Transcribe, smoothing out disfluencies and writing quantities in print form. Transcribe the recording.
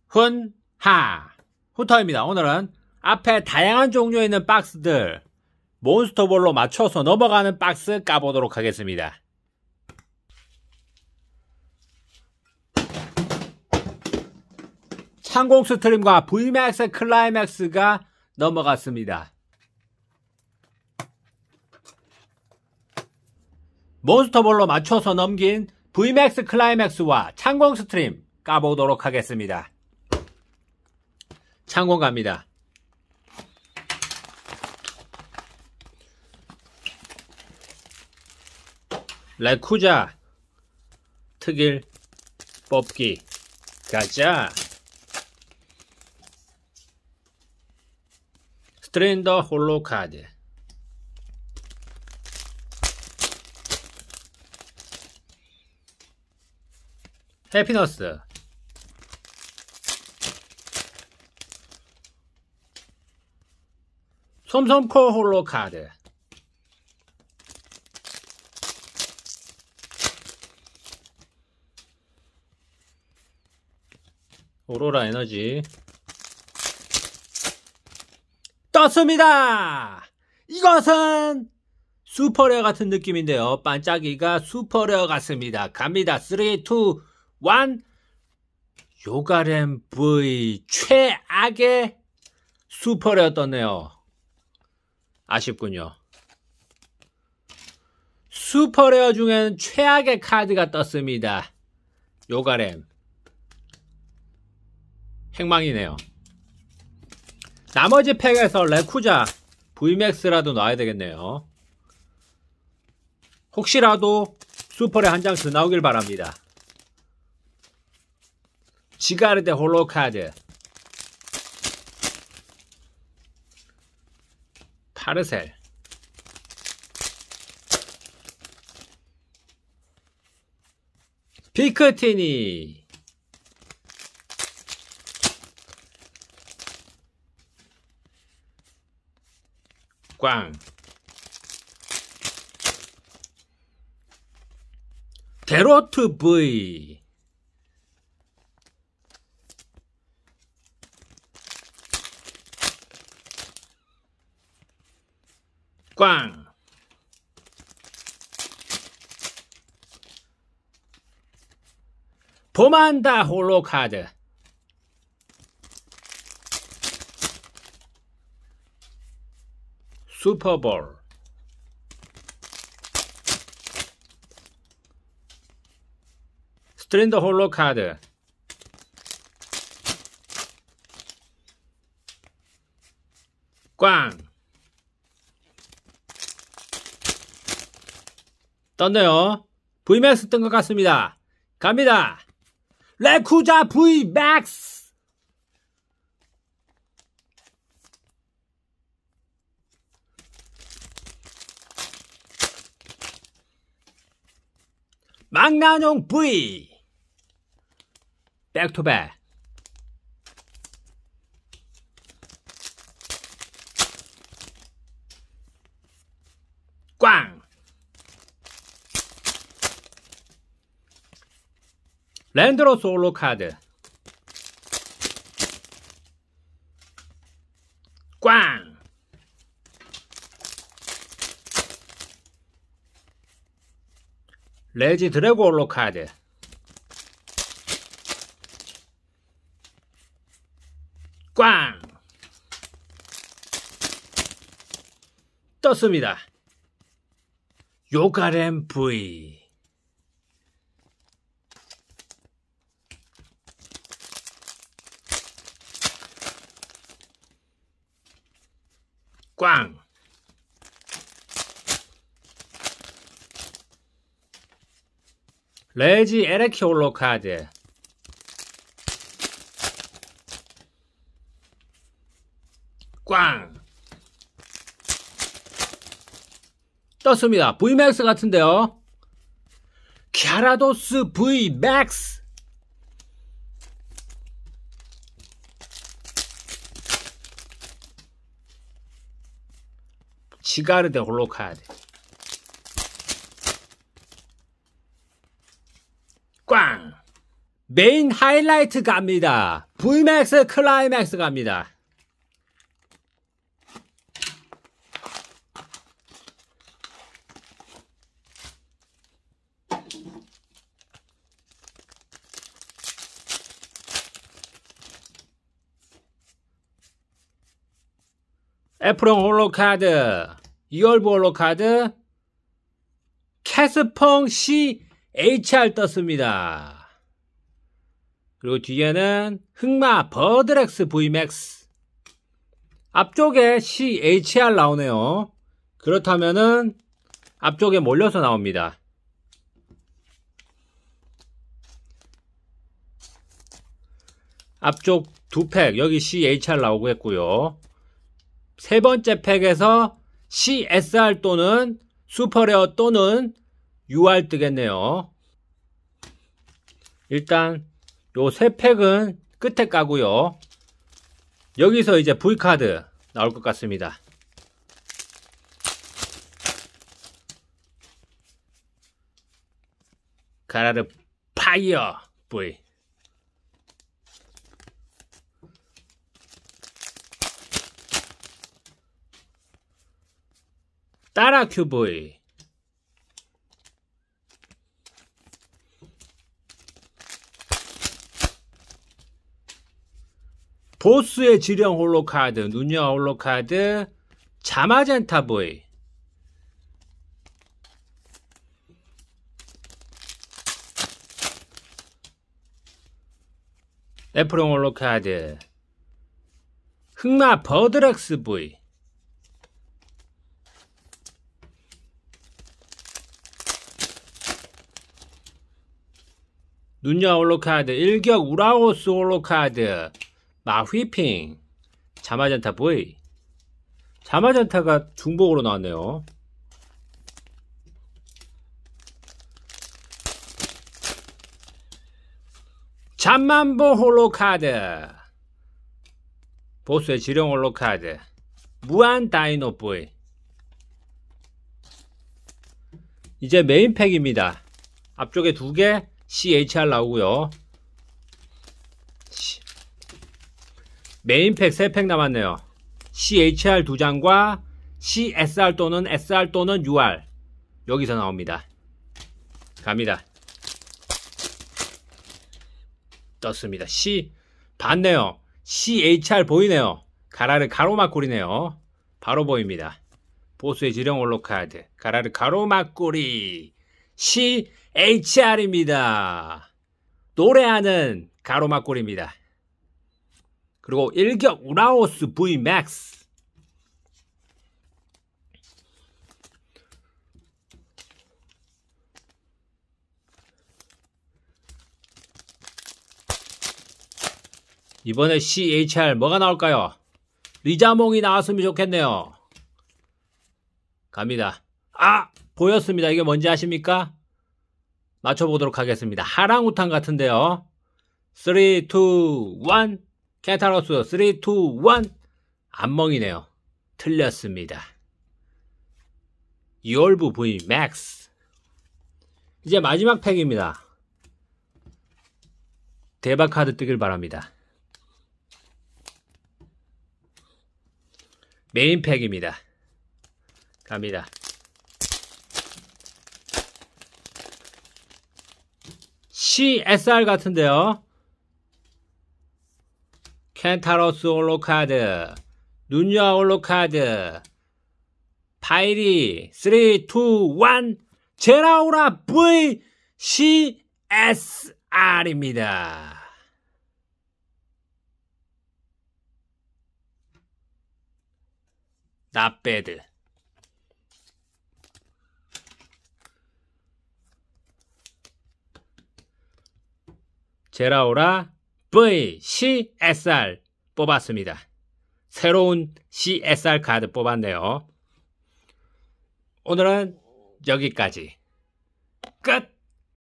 훈터입니다. 오늘은 앞에 다양한 종류에 있는 박스들 몬스터볼로 맞춰서 넘어가는 박스 까보도록 하겠습니다. 창공 스트림과 VMAX 클라이맥스가 넘어갔습니다. 몬스터볼로 맞춰서 넘긴 VMAX 클라이맥스와 창공 스트림 까보도록 하겠습니다. 창공 갑니다. 레쿠자 특일 뽑기 가자. 스트랜더 홀로 카드 해피너스 솜솜코 홀로 카드 오로라 에너지 떴습니다. 이것은 슈퍼레어 같은 느낌인데요. 반짝이가 슈퍼레어 같습니다. 갑니다. 3, 2, 1 요가렘 V 최악의 슈퍼레어 떴네요. 아쉽군요. 슈퍼레어 중엔 최악의 카드가 떴습니다. 요가렘 행망이네요. 나머지 팩에서 레쿠자 VMAX라도 넣어야 되겠네요. 혹시라도 슈퍼레어 한 장 더 나오길 바랍니다. 지가르데 홀로카드 파르셀 피크티니 꽝 데로트 V 꽝 보만다 홀로카드 슈퍼볼 스트랜더 홀로카드 꽝 떴네요. VMAX 뜬 것 같습니다. 갑니다. 레쿠자 VMAX 망나뇽 V 백투백 꽝 랜드로스 홀로 카드 꽝 레지 드래곤 홀로 카드 꽝 떴습니다. 요가렘 V 꽝 레지 에레키 홀로 카드 꽝 떴습니다. VMAX 같은데요. 갸라도스 VMAX 지가르데 홀로카드 꽝 메인 하이라이트 갑니다. VMAX 클라이맥스 갑니다. 에프롱 홀로카드, 이얼부 홀로카드, 캐스펑 CHR 떴습니다. 그리고 뒤에는 흑마 버드렉스 VMAX. 앞쪽에 CHR 나오네요. 그렇다면은 앞쪽에 몰려서 나옵니다. 앞쪽 두 팩, 여기 CHR 나오고 했고요. 세 번째 팩에서 CSR 또는 슈퍼레어 또는 UR 뜨겠네요. 일단 요 세 팩은 끝에 까고요. 여기서 이제 V카드 나올 것 같습니다. 가라르 파이어 V. 따라 QV. 보스의 지령 홀로카드, 누냐 홀로카드, 자마젠타 V. 에프롱 홀로카드, 흑마 버드렉스 V. 누냐 홀로카드, 일격 우라오스 홀로카드, 마휘핑, 자마젠타 V. 자마젠타가 중복으로 나왔네요. 잠만보 홀로카드, 보스의 지령 홀로카드, 무한 다이노 V. 이제 메인팩입니다. 앞쪽에 두 개 CHR 나오고요. 메인팩 3팩 남았네요. CHR 2장과 CSR 또는 SR 또는 UR 여기서 나옵니다. 갑니다. 떴습니다. 봤네요. CHR 보이네요. 가라르 가로막골이네요. 바로 보입니다. 보스의 지령 홀로카드, 가라르 가로막골이 CHR입니다. 노래하는 가로막골입니다. 그리고 일격 우라오스 VMAX. 이번에 CHR 뭐가 나올까요? 리자몽이 나왔으면 좋겠네요. 갑니다. 아! 보였습니다. 이게 뭔지 아십니까? 맞춰보도록 하겠습니다. 하랑우탄 같은데요. 3, 2, 1. 켄타로스 3, 2, 1. 안멍이네요. 틀렸습니다. 이얼부 VMAX. 이제 마지막 팩입니다. 대박 카드 뜨길 바랍니다. 메인 팩입니다. 갑니다. CSR 같은데요. 켄타로스 홀로카드, 누냐 홀로카드, 파이리 3, 2, 1. 제라우라 V CSR입니다. Not bad. 제라오라 V CSR 뽑았습니다. 새로운 CSR 카드 뽑았네요. 오늘은 여기까지. 끝!